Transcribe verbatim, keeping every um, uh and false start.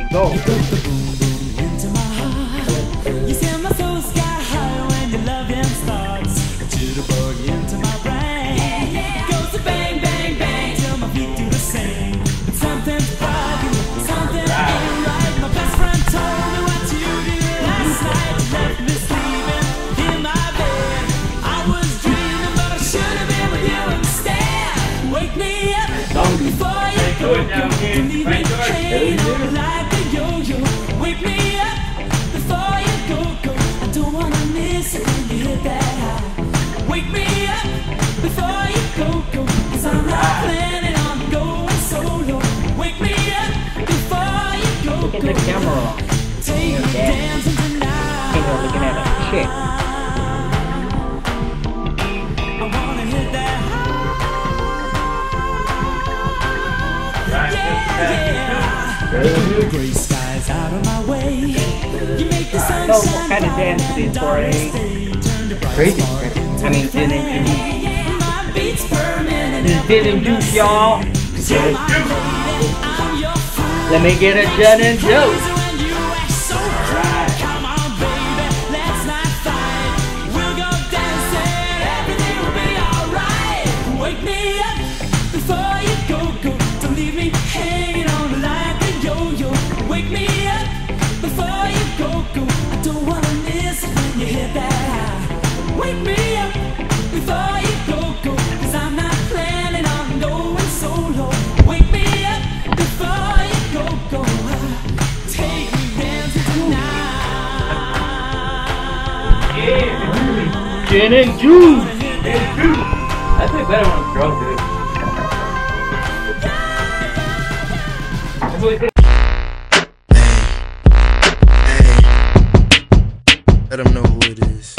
Go. You put the boom boom into my heart. You send my soul sky high when your loving starts. Jitterbug into my brain. It goes to bang bang bang till my feet do the same. But something's bugging, something ain't right. My best friend told me what you did last night. Left me sleeping in my bed. I was dreaming, but I should have been with you instead. Wake me up before you go. Don't leave me hanging on like a yo-yo. Wake me up before you go, go. I don't wanna miss it when you hit that high. Wake me up before you go, go. Cause I'm not planning on going solo. Wake me up before you go, go. Look at the camera. Take me dancing tonight. Hey, you're looking at a chick. I wanna hit that high. Yeah, yeah. Gray skies out of my way. You make the sun So, shine what kind of bright dance and is for a dark. crazy? I mean, didn't introduce. My beats permanent. This didn't juice, y'all. You're my lady, I'm your fool. Let me get a gin and juice. When you act so cool. Come on, baby, let's not fight. We'll go dancing, everything will be alright. Wake me up before you go, go. Don't leave me hanging on like a yo-yo. Wake me up before you go, go. I don't wanna miss it when you hit that high. Wake me up before you go, go. Cause I'm not planning on going solo. Wake me up before you go, go. Take me dancing tonight. Yeah, gin and juice. Gin and juice. I think better when I'm drunk, dude. That's what it Hey, let them know who it is.